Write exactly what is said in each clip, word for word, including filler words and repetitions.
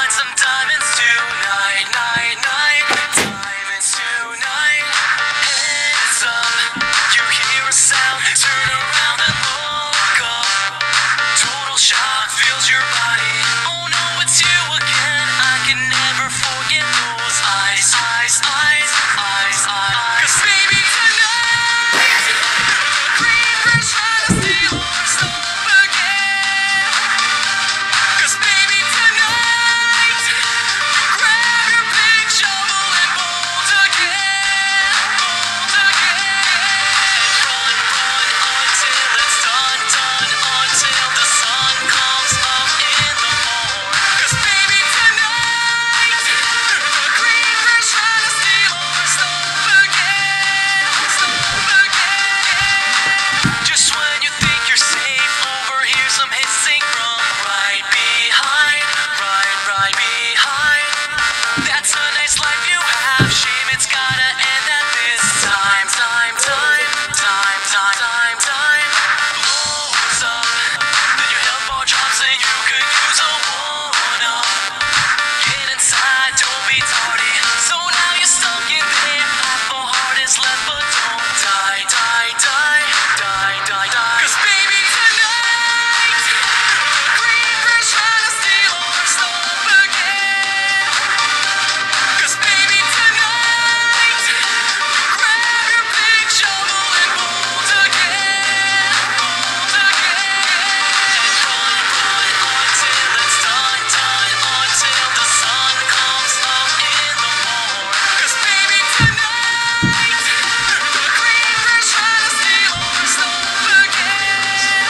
find some diamonds tonight, night, night. Diamonds tonight. Heads up, you hear a sound, turn around and look up. Total shock fills your body. Oh no, it's you again. I can never forget those eyes, eyes, eyes, eyes, eyes. 'Cause baby tonight, the creepers try to steal our stuff again. 'Cause baby tonight, you grab your big shovel and bolt again, bolt again. Run, run until it's done, done until the sun comes up in the morn. 'Cause baby tonight, the creepers try to steal our stuff again, stuff again. Just when you think you're safe, overhear some hissing from right behind, right, right behind. That's a nice life you have, shame it's gotta end at this time, time, time, time, time, time, time. Blows up, then your health bar drops and you could use a one-up. Get inside, don't be tardy. So now you're stuck in there, half a heart is left, but don't die, die, die, die, die, die. 'Cause baby tonight, the creepers try to steal our stuff again. 'Cause baby tonight, you grab your big shovel and bolt again, bolt again. Run, run until it's done, done until the sun comes up in the morn. 'Cause baby tonight, the creepers try to steal our stuff again.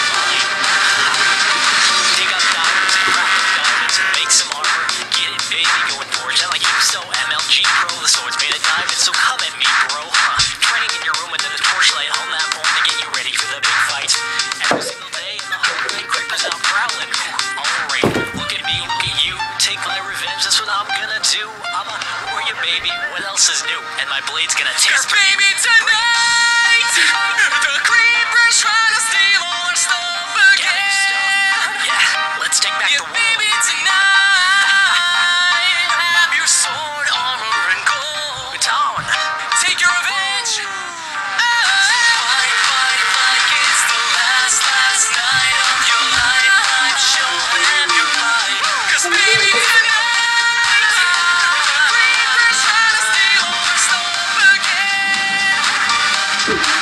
Dig up diamonds and crack up diamonds and make some armor. Get it, baby, going forge. I like you so M L G Pro. The sword's made of diamonds, so come at me, bro. Huh. Training in your room and then a torchlight on that phone to get you ready for the big fight. Every single day in the whole day, creepers out prowling. Alright, look at me, look at you. Take my revenge, that's what I'm gonna do. I'm a warrior, baby. What else is new? And my blade's gonna tear. 'Cause baby tonight, the creepers try to steal our stuff again. Yeah, let's take back the world. Baby tonight, grab your sword, armor, and gold. It's on. Take your revenge. Fight, fight like it's the last, last night of your life. Life, show them your light. 'Cause baby tonight, the creepers try to steal our stuff again.